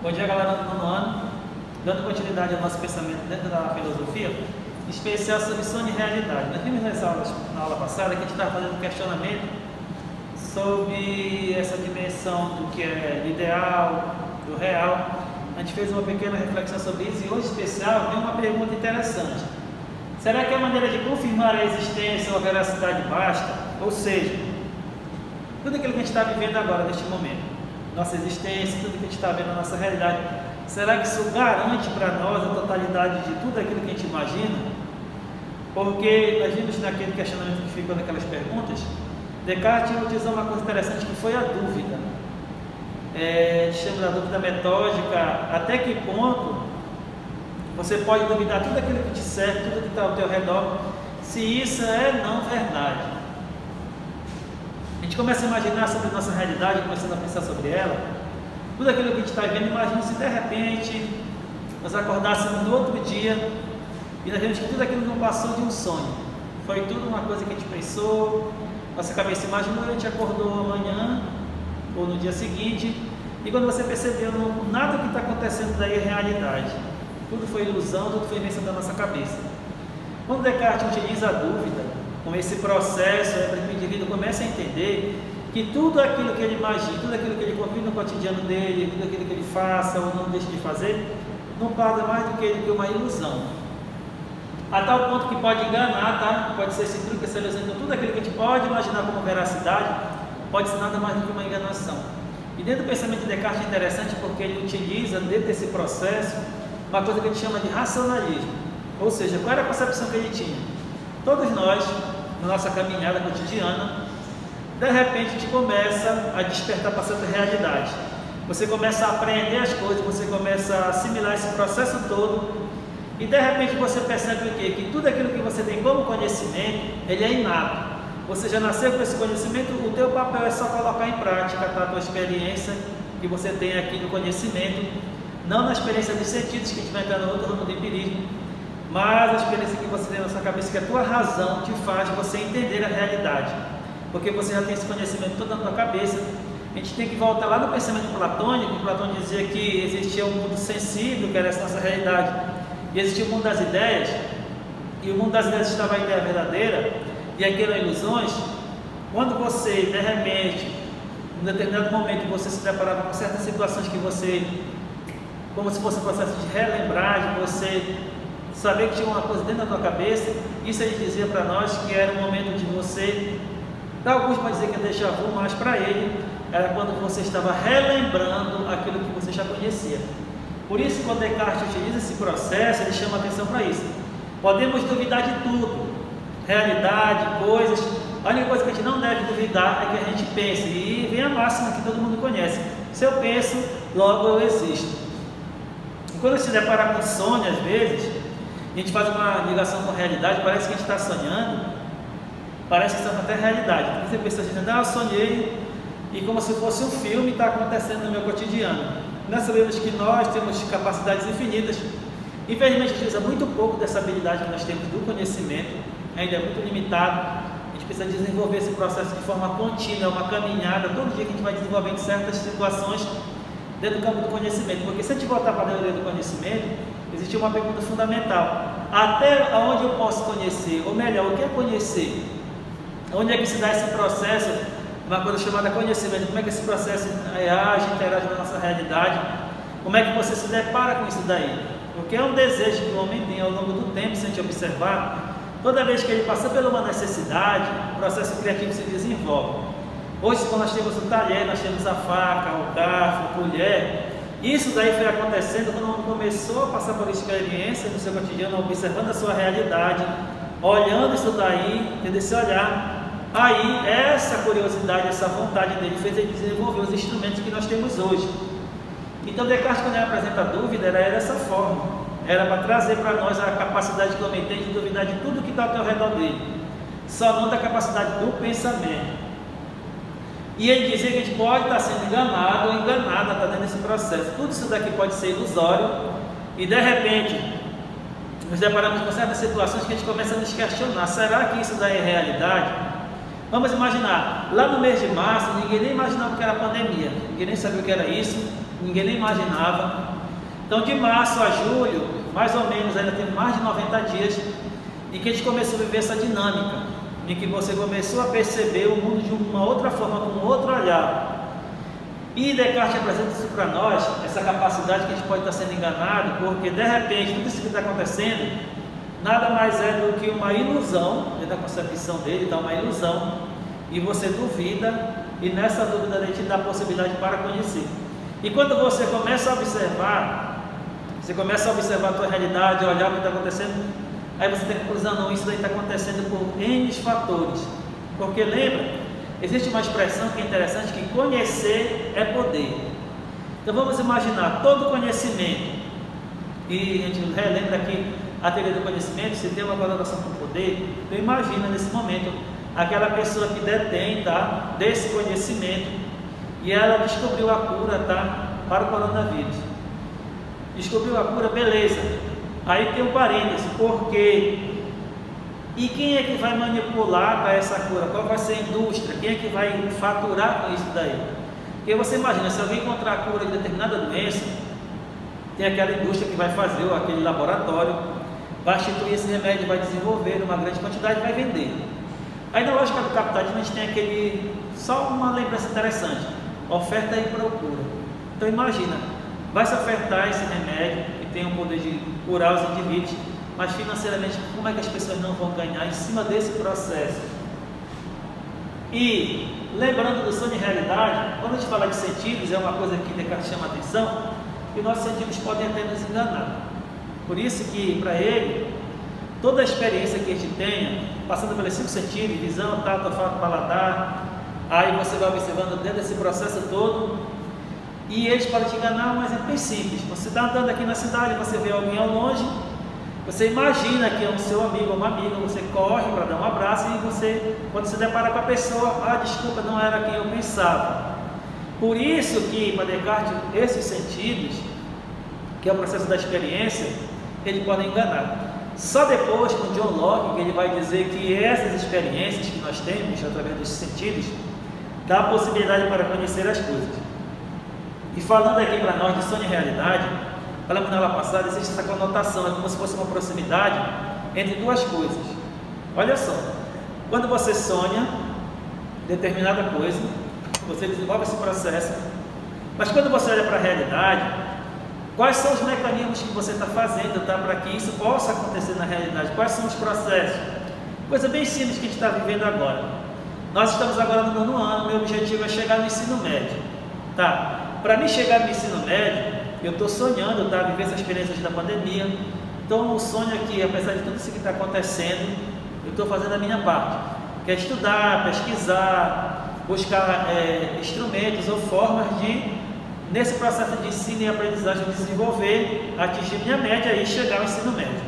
Bom dia, galera do nono ano. Dando continuidade ao nosso pensamento dentro da filosofia, em especial sobre sonho e realidade. Nós vimos na aula passada que a gente estava fazendo um questionamento sobre essa dimensão do que é ideal, do real. A gente fez uma pequena reflexão sobre isso e hoje, em especial, vem uma pergunta interessante. Será que a maneira de confirmar a existência ou a veracidade basta? Ou seja, tudo aquilo que a gente está vivendo agora, neste momento, nossa existência, tudo que a gente está vendo na nossa realidade, será que isso garante para nós a totalidade de tudo aquilo que a gente imagina? Porque nós vimos naquele questionamento que ficou naquelas perguntas, Descartes utilizou uma coisa interessante que foi a dúvida. Chama da dúvida metódica, até que ponto você pode duvidar tudo aquilo que te serve, tudo que está ao teu redor, se isso é não verdade. A gente começa a imaginar sobre a nossa realidade, começando a pensar sobre ela, tudo aquilo que a gente está vivendo. Imagina se de repente nós acordássemos no outro dia e nós vemos que tudo aquilo não passou de um sonho, foi tudo uma coisa que a gente pensou, nossa cabeça imaginou, a gente acordou amanhã ou no dia seguinte, e quando você percebeu, nada que está acontecendo daí é realidade, tudo foi ilusão, tudo foi invenção da nossa cabeça. Quando Descartes utiliza a dúvida, com esse processo, para que o indivíduo comece a entender que tudo aquilo que ele imagina, tudo aquilo que ele convive no cotidiano dele, tudo aquilo que ele faça ou não deixa de fazer, não passa mais do que uma ilusão. A tal ponto que pode enganar, tá? Pode ser esse truque, essa ilusão. Então, tudo aquilo que a gente pode imaginar como veracidade, pode ser nada mais do que uma enganação. E dentro do pensamento de Descartes é interessante porque ele utiliza, dentro desse processo, uma coisa que a gente chama de racionalismo. Ou seja, qual era a percepção que ele tinha? Todos nós, na nossa caminhada cotidiana, de repente a gente começa a despertar para certa realidade. Você começa a aprender as coisas, você começa a assimilar esse processo todo e de repente você percebe o quê? Que tudo aquilo que você tem como conhecimento, ele é inato. Você já nasceu com esse conhecimento, o teu papel é só colocar em prática, tá? A tua experiência que você tem aqui no conhecimento, não na experiência dos sentidos, que a gente vai entrar no outro ramo do empirismo, mas a experiência que você tem na sua cabeça, que a tua razão te faz você entender a realidade, porque você já tem esse conhecimento todo na tua cabeça. A gente tem que voltar lá no pensamento platônico. Platão dizia que existia um mundo sensível, que era essa nossa realidade, e existia o mundo das ideias, e o mundo das ideias estava a ideia verdadeira, e aquelas ilusões. Quando você, de repente, em determinado momento, você se deparava com certas situações que você, como se fosse um processo de relembrar, de você saber que tinha uma coisa dentro da tua cabeça, isso ele dizia para nós que era um momento de você, para alguns pode dizer que é déjà vu, mas para ele era quando você estava relembrando aquilo que você já conhecia. Por isso, quando Descartes utiliza esse processo, ele chama atenção para isso. Podemos duvidar de tudo, realidade, coisas. A única coisa que a gente não deve duvidar é que a gente pense, e vem a máxima que todo mundo conhece: se eu penso, logo eu existo. E quando se depara com sonho, às vezes a gente faz uma ligação com a realidade, parece que a gente está sonhando, parece que está até realidade. Então você pensa assim, eu sonhei, e como se fosse um filme está acontecendo no meu cotidiano. Nós sabemos que nós temos capacidades infinitas, infelizmente a gente usa muito pouco dessa habilidade que nós temos do conhecimento, ainda é muito limitado. A gente precisa desenvolver esse processo de forma contínua, uma caminhada, todo dia que a gente vai desenvolvendo certas situações dentro do campo do conhecimento, porque se a gente voltar para a teoria do conhecimento, existe uma pergunta fundamental: até onde eu posso conhecer? Ou melhor, o que é conhecer? Onde é que se dá esse processo? Uma coisa chamada conhecimento. Como é que esse processo age, interage na nossa realidade? Como é que você se depara com isso daí? Porque é um desejo que o homem tem ao longo do tempo, se a gente observar, toda vez que ele passa por uma necessidade, o processo criativo se desenvolve. Hoje, quando nós temos o talher, nós temos a faca, o garfo, a colher. Isso daí foi acontecendo quando o homem começou a passar por experiência no seu cotidiano, observando a sua realidade, olhando isso daí, tendo esse olhar. Aí, essa curiosidade, essa vontade dele fez ele desenvolver os instrumentos que nós temos hoje. Então, Descartes, quando ele apresenta a dúvida, era dessa forma. Era para trazer para nós a capacidade que o homem tem de duvidar de tudo que está ao teu redor dele, só não da capacidade do pensamento. E ele dizia que a gente pode estar sendo enganado ou enganada, está dentro desse processo. Tudo isso daqui pode ser ilusório e de repente nos deparamos com certas situações que a gente começa a nos questionar: será que isso daí é realidade? Vamos imaginar, lá no mês de março, ninguém nem imaginava o que era pandemia, ninguém nem sabia o que era isso. ninguém nem imaginava. Então, de março a julho, mais ou menos, ainda tem mais de 90 dias, em que a gente começou a viver essa dinâmica, em que você começou a perceber o mundo de uma outra forma, com um outro olhar. E Descartes apresenta isso para nós, essa capacidade que a gente pode estar sendo enganado, porque de repente tudo isso que está acontecendo nada mais é do que uma ilusão, dentro da concepção dele, dá uma ilusão, e você duvida, e nessa dúvida a gente dá a possibilidade para conhecer. E quando você começa a observar a tua realidade, olhar o que está acontecendo, aí você tem a conclusão, não, isso daí está acontecendo por N fatores. Porque lembra, existe uma expressão que é interessante, que conhecer é poder. Então vamos imaginar, todo conhecimento, e a gente relembra aqui a teoria do conhecimento, se tem uma conotação com poder, então imagina nesse momento, aquela pessoa que detém, tá, desse conhecimento, e ela descobriu a cura, tá, para o coronavírus. Descobriu a cura, beleza. Aí tem um parêntese, porque e quem é que vai manipular para essa cura? Qual vai ser a indústria? Quem é que vai faturar com isso daí? Porque você imagina, se alguém encontrar a cura de determinada doença, tem aquela indústria que vai fazer, ou aquele laboratório, vai instituir esse remédio, vai desenvolver uma grande quantidade e vai vender. Aí na lógica do capitalismo a gente tem só uma lembrança interessante, oferta e procura. Então imagina, vai se ofertar esse remédio que tem o poder de curar os indivíduos, mas financeiramente como é que as pessoas não vão ganhar em cima desse processo? E lembrando do sonho e realidade, quando a gente fala de sentidos, é uma coisa que Descartes chama a atenção, que nossos sentidos podem até nos enganar. Por isso que para ele, toda a experiência que a gente tenha, passando pelos 5 sentidos, visão, tato, olfato, paladar, aí você vai observando dentro desse processo todo, e eles podem te enganar, mas é bem simples. Você está andando aqui na cidade, você vê alguém ao longe, você imagina que é um seu amigo ou uma amiga, você corre para dar um abraço e você, quando se depara com a pessoa, desculpa, não era quem eu pensava. Por isso que, para Descartes, esses sentidos, que é o processo da experiência, eles podem enganar. Só depois, com John Locke, que ele vai dizer que essas experiências que nós temos, através dos sentidos, dá a possibilidade para conhecer as coisas. E falando aqui para nós de sonho e realidade, falamos na aula passada, existe essa conotação, é como se fosse uma proximidade entre duas coisas. Olha só, quando você sonha determinada coisa, você desenvolve esse processo, mas quando você olha para a realidade, quais são os mecanismos que você está fazendo, tá, para que isso possa acontecer na realidade? Quais são os processos? Coisa bem simples que a gente está vivendo agora. Nós estamos agora no 9º ano, meu objetivo é chegar no ensino médio. Tá? Para mim chegar no ensino médio, eu estou sonhando, tá, viver essa experiência da pandemia. Então o sonho aqui, apesar de tudo isso que está acontecendo, eu estou fazendo a minha parte, que é estudar, pesquisar, buscar instrumentos ou formas de, nesse processo de ensino e aprendizagem, desenvolver, atingir minha média e chegar ao ensino médio.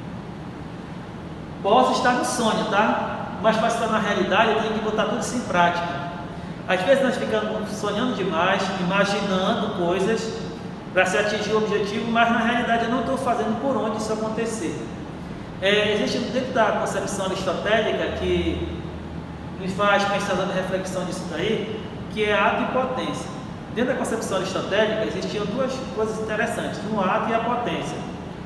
Posso estar no sonho, tá? Mas para estar na realidade eu tenho que botar tudo isso em prática. Às vezes nós ficamos sonhando demais, imaginando coisas para se atingir o objetivo, mas na realidade eu não estou fazendo por onde isso acontecer. Existe dentro da concepção aristotélica que nos faz pensar na reflexão disso daí, que é ato e potência. Dentro da concepção aristotélica existiam duas coisas interessantes, o ato e a potência.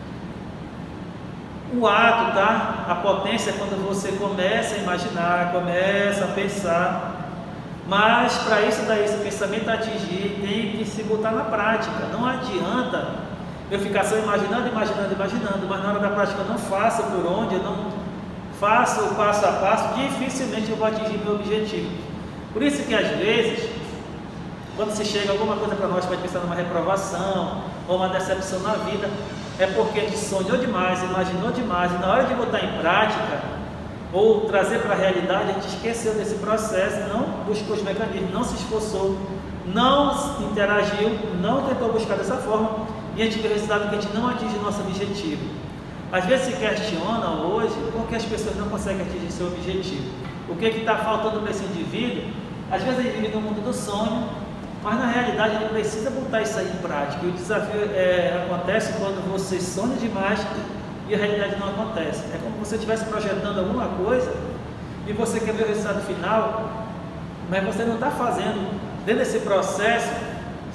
O ato, tá? A potência é quando você começa a imaginar, começa a pensar, mas para isso daí, esse pensamento atingir, tem que se botar na prática. Não adianta eu ficar só imaginando, mas na hora da prática eu não faço por onde, eu não faço o passo a passo, dificilmente eu vou atingir meu objetivo. Por isso que às vezes, quando se chega alguma coisa para nós, pode pensar numa reprovação ou uma decepção na vida, é porque a gente sonhou demais, imaginou demais, e na hora de botar em prática ou trazer para a realidade, a gente esqueceu desse processo, não buscou os mecanismos, não se esforçou, não interagiu, não tentou buscar dessa forma, e a gente vê o resultado que a gente não atinge o nosso objetivo. Às vezes se questiona hoje por que as pessoas não conseguem atingir seu objetivo. O que está faltando para esse indivíduo? Às vezes ele vive no mundo do sonho, mas na realidade ele precisa botar isso aí em prática. E o desafio acontece quando você sonha demais e a realidade não acontece. É como se você estivesse projetando alguma coisa e você quer ver o resultado final, mas você não está fazendo dentro desse processo,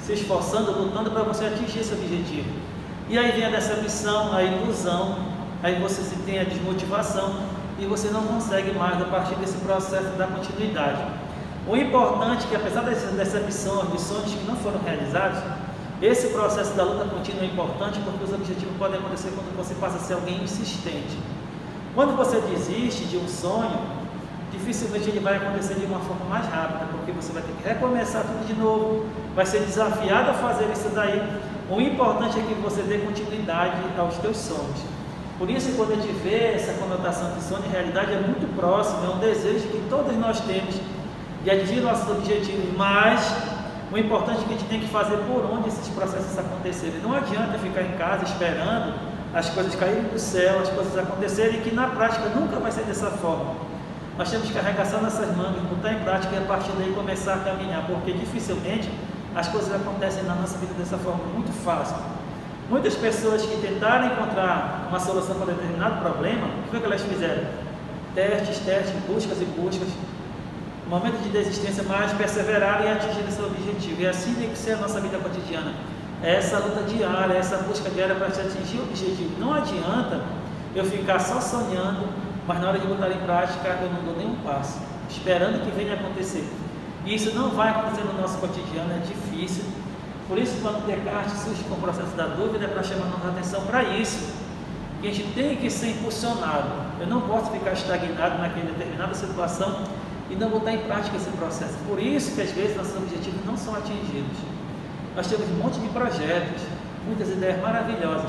se esforçando, lutando para você atingir esse objetivo. E aí vem a decepção, a ilusão, aí você se tem a desmotivação e você não consegue mais a partir desse processo da continuidade. O importante é que, apesar dessas decepções, de sonhos que não foram realizados, esse processo da luta contínua é importante porque os objetivos podem acontecer quando você passa a ser alguém insistente. Quando você desiste de um sonho, dificilmente ele vai acontecer de uma forma mais rápida, porque você vai ter que recomeçar tudo de novo, vai ser desafiado a fazer isso daí. O importante é que você dê continuidade aos teus sonhos. Por isso, quando a gente vê essa conotação de sonho e realidade, é muito próximo, é um desejo que todos nós temos de atingir nossos objetivos, mas o importante é que a gente tem que fazer por onde esses processos acontecerem. Não adianta ficar em casa esperando as coisas caírem do céu, as coisas acontecerem, que na prática nunca vai ser dessa forma. Nós temos que arregaçar nossas mangas, botar em prática e a partir daí começar a caminhar, porque dificilmente as coisas acontecem na nossa vida dessa forma muito fácil. Muitas pessoas que tentaram encontrar uma solução para determinado problema, o que elas fizeram? Testes, buscas e buscas, momento de desistência, mas perseveraram e atingiram seu objetivo. E assim tem que ser a nossa vida cotidiana. É essa luta diária, essa busca diária para atingir o objetivo. Não adianta eu ficar só sonhando, mas na hora de botar em prática eu não dou nenhum passo, esperando que venha acontecer. E isso não vai acontecer no nosso cotidiano, é difícil. Por isso, quando Descartes surge com o processo da dúvida, é para chamar nossa atenção para isso. Que a gente tem que ser impulsionado. Eu não posso ficar estagnado naquela determinada situação e não botar em prática esse processo. Por isso que às vezes nossos objetivos não são atingidos. Nós temos um monte de projetos, muitas ideias maravilhosas,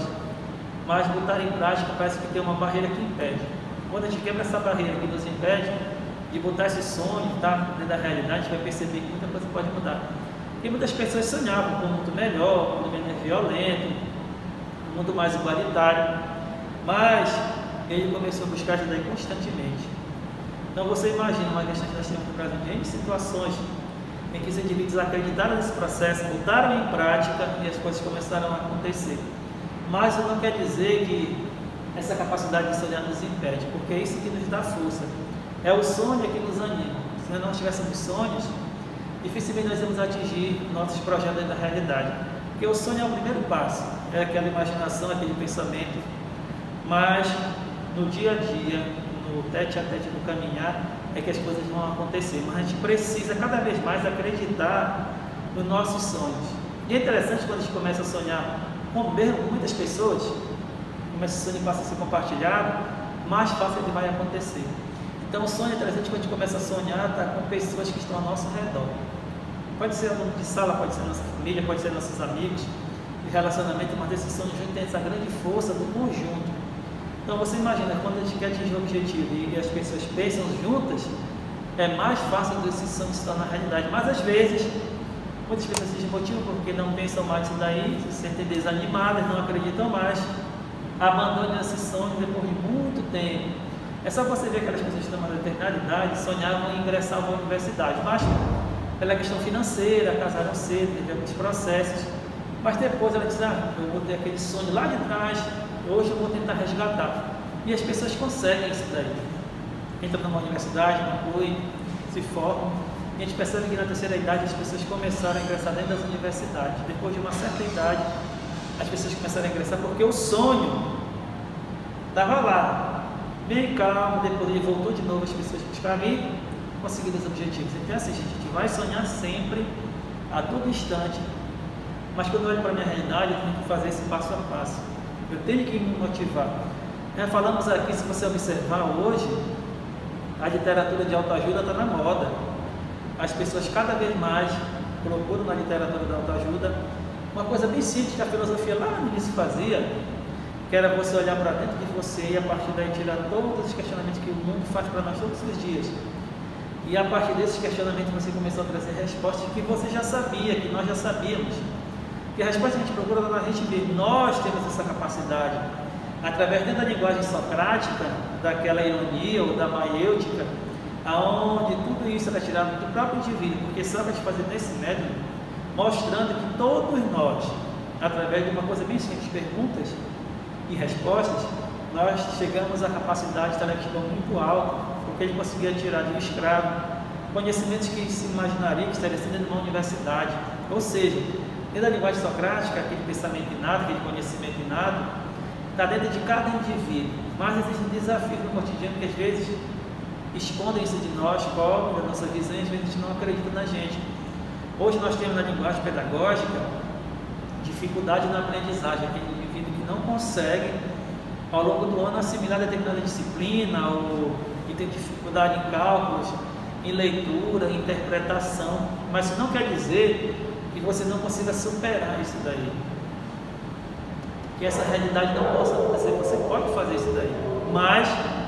mas botar em prática parece que tem uma barreira que impede. Quando a gente quebra essa barreira que nos impede de botar esse sonho, tá, dentro da realidade, a gente vai perceber que muita coisa pode mudar. E muitas pessoas sonhavam com um mundo melhor, um mundo menos violento, um mundo mais igualitário, mas ele começou a buscar ajuda constantemente. Então você imagina uma questão que nós temos no Brasil de situações em que os indivíduos acreditaram nesse processo, botaram em prática e as coisas começaram a acontecer. Mas isso não quer dizer que essa capacidade de sonhar nos impede, porque é isso que nos dá força. É o sonho que nos anima. Se nós não tivéssemos sonhos, dificilmente nós vamos atingir nossos projetos da realidade. Porque o sonho é o primeiro passo, é aquela imaginação, aquele pensamento, mas no dia a dia, no tete a tete do caminhar, é que as coisas vão acontecer. Mas a gente precisa cada vez mais acreditar nos nossos sonhos. E é interessante quando a gente começa a sonhar com muitas pessoas, começa o sonho passa a ser compartilhado, mais fácil ele vai acontecer. Então o sonho é interessante quando a gente começa a sonhar com pessoas que estão ao nosso redor. Pode ser aluno de sala, pode ser nossa família, pode ser nossos amigos, de relacionamento, mas esse sonho junto tem essa grande força do conjunto. Então você imagina, quando a gente quer atingir um objetivo e as pessoas pensam juntas, é mais fácil desse sonho se tornar realidade. Mas às vezes, muitas pessoas se desmotivam porque não pensam mais nisso daí, se sentem desanimadas, não acreditam mais, abandonam esse sonho depois de muito tempo. É só você ver aquelas pessoas que estão na determinada idade, sonhavam em ingressar a uma universidade, mas pela questão financeira, casaram cedo, teve alguns processos, mas depois ela diz, eu vou ter aquele sonho lá de trás, hoje eu vou tentar resgatar. E as pessoas conseguem isso daí. Entram numa universidade, concluem, se formam, e a gente percebe que na terceira idade as pessoas começaram a ingressar dentro das universidades. Depois de uma certa idade, as pessoas começaram a ingressar porque o sonho estava lá, bem calmo, depois ele voltou de novo, as pessoas buscaram e conseguiram os objetivos. Então assim, a gente vai sonhar sempre, a todo instante, mas quando eu olho para a minha realidade, eu tenho que fazer esse passo a passo. Eu tenho que me motivar. Falamos aqui, se você observar hoje, a literatura de autoajuda está na moda. As pessoas cada vez mais procuram na literatura da autoajuda uma coisa bem simples que a filosofia lá no início fazia, que era você olhar para dentro de você e a partir daí tirar todos os questionamentos que o mundo faz para nós todos os dias. E a partir desses questionamentos você começou a trazer respostas que você já sabia, que nós já sabíamos. Que a resposta que a gente procura lá na gente vê, nós temos essa capacidade, através da linguagem socrática, daquela ironia ou da maiêutica, aonde tudo isso era tirado do próprio indivíduo, porque Sócrates fazia nesse método, mostrando que todos nós, através de uma coisa bem simples, perguntas e respostas, nós chegamos à capacidade intelectual muito alta, porque ele conseguia tirar de um escravo conhecimentos que se imaginaria que estaria sendo de uma universidade. Ou seja, Dentro da linguagem socrática, aquele pensamento inato, aquele conhecimento inato, está dentro de cada indivíduo. Mas existem desafios no cotidiano que às vezes escondem isso de nós, cobrem da nossa visão, e às vezes a gente não acredita na gente. Hoje nós temos na linguagem pedagógica dificuldade na aprendizagem, aquele indivíduo que não consegue ao longo do ano assimilar determinada disciplina, ou que tem dificuldade em cálculos, em leitura, em interpretação, mas isso não quer dizer que você não consiga superar isso daí, que essa realidade não possa acontecer. Você pode fazer isso daí, mas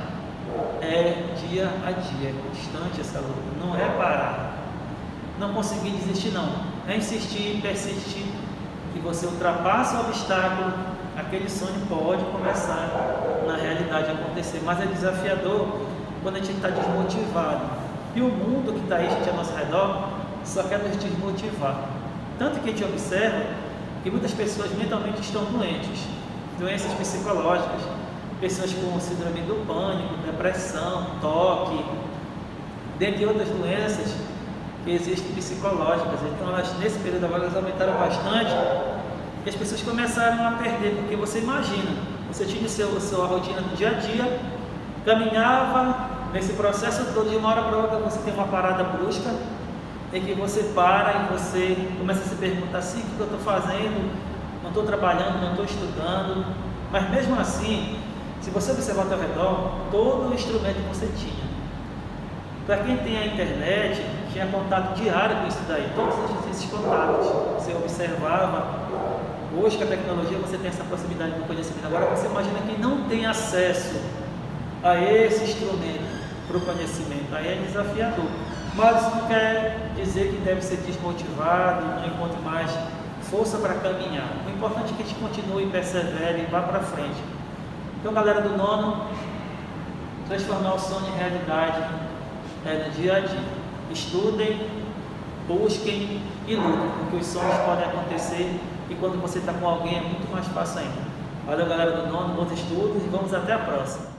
é dia a dia, é constante essa luta, não é parar, não conseguir desistir não, é insistir, persistir, que você ultrapassa o obstáculo, aquele sonho pode começar na realidade a acontecer, mas é desafiador quando a gente está desmotivado, e o mundo que está aí, gente, ao nosso redor, só quer nos desmotivar, tanto que a gente observa que muitas pessoas mentalmente estão doentes, doenças psicológicas, pessoas com síndrome do pânico, depressão, toque, dentre outras doenças que existem psicológicas. Então elas, nesse período agora, elas aumentaram bastante, e as pessoas começaram a perder, porque você imagina, você tinha sua rotina do dia a dia, caminhava nesse processo todo, de uma hora para outra você tem uma parada brusca, em que você para e você começa a se perguntar assim: o que eu estou fazendo? Não estou trabalhando, não estou estudando. Mas mesmo assim, se você observar ao seu redor, todo o instrumento que você tinha, para quem tem a internet, tinha contato diário com isso daí, todos esses contatos, você observava. Hoje, com a tecnologia, você tem essa possibilidade do conhecimento. Agora, você imagina quem não tem acesso a esse instrumento para o conhecimento, aí é desafiador. Mas isso não quer dizer que deve ser desmotivado, não encontre mais força para caminhar. O importante é que a gente continue, persevere e vá para frente. Então, galera do nono, transformar o sonho em realidade no dia a dia. Estudem, busquem e lutem, porque os sonhos podem acontecer, e quando você está com alguém é muito mais fácil ainda. Valeu, galera do nono, bons estudos e vamos até a próxima.